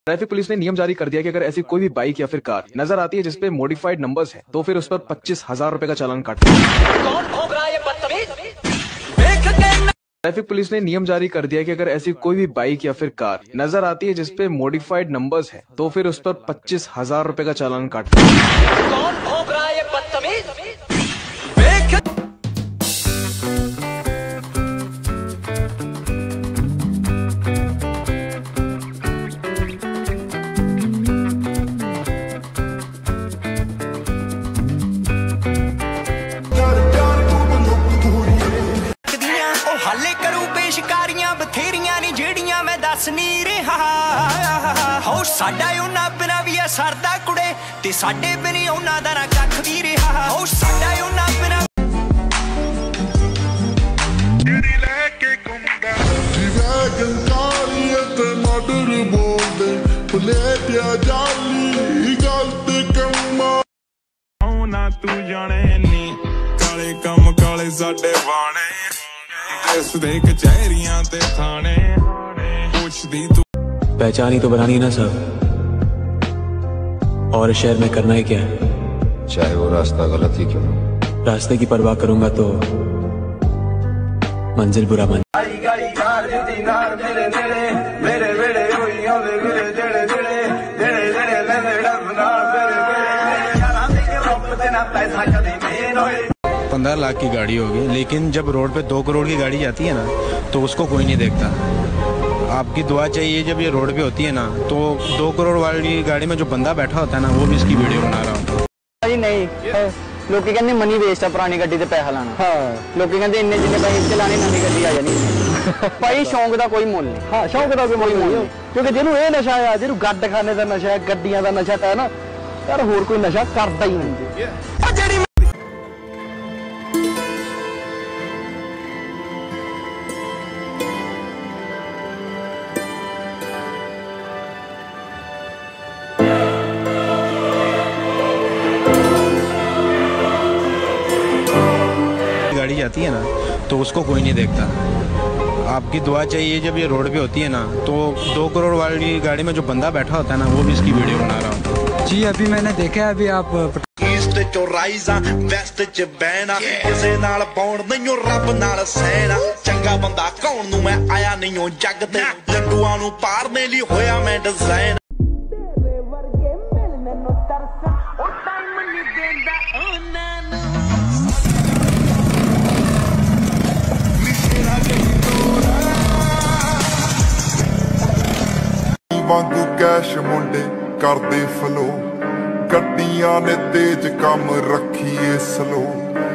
Traffic police ने नियम जारी कर दिया कि अगर ऐसी कोई भी बाइक या फिर कार नजर आती है जिसपे मॉडिफाइड नंबर्स हैं, तो फिर उस पर 25,000 रुपए का चालान काटना है। ट्रैफिक पुलिस ने नियम जारी कर दिया कि अगर ऐसी कोई भी बाइक या फिर कार नजर आती है जिसपे मॉडिफाइड नंबर्स हैं, तो फिर उस पर 25,000 रुपए का चालान काटना है। हाले करूं पेशकारियां बथेरियां नी जेड़ियां मैं दस नहीं रहा हो साडा उन्हां बिना भी है सरदा कुड़े ते साडे बिनी उन्हां दा ना कख भी रहा हो साडा उन्हां बिना जेड़ी लेके घुमदा जिवे गंगालियत मडर बोलदे प्लेटिया जाली गलत कम्मा ना तू जाने नी काले कम काले साडे वाणे पहचानी तो बनानी ना सब, और शहर में करना ही क्या है, चाहे वो रास्ता गलत ही क्यों ना। रास्ते की परवाह करूंगा तो मंजिल बुरा बन। $15 लाख की गाड़ी होगी, लेकिन जब रोड पे 2 करोड़ की गाड़ी जाती है ना तो उसको कोई नहीं देखता। आपकी दुआ चाहिए जब ये रोड पे होती है ना, तो 2 करोड़ वाली गाड़ी में जो बंदा बैठा होता है ना, वो भी इसकी वीडियो बना रहा होता है। नहीं लोग कहते मनी वेस्ट है पुरानी गड्डी ते पैसा लाना। हाँ लोग कहते इन्ने जिन्ने पैसे चलाने नवी गड्डी आ जानी। भाई शौक का कोई मुल नहीं। हाँ शौक का कोई मुल नहीं, क्योंकि जिन्हों ये नशा है, जिन्हों गड्ड खाने का नशा है, गड्डियां का नशा है ना यार, होर कोई नशा करता ही नहीं। गाड़ी जाती है ना तो उसको कोई नहीं देखता। आपकी दुआ चाहिए जब ये रोड पे होती है ना, तो 2 करोड़ वाली गाड़ी में जो बंदा बैठा होता है ना, वो भी इसकी वीडियो बना रहा होता है। जी अभी मैंने देखा है, अभी आप ईस्ट चो राइजा वेस्ट च बहना किसे नाल पाउण नहीं रब नाल सहना चंगा बंदा कौन नू मैं आया नहीं जग ते लंडुआं नू पारने लई होया मैं डिजाइन वांगू कैश मुंडे करदे फलो गड्डियां ने तेज कम रखीए स्लो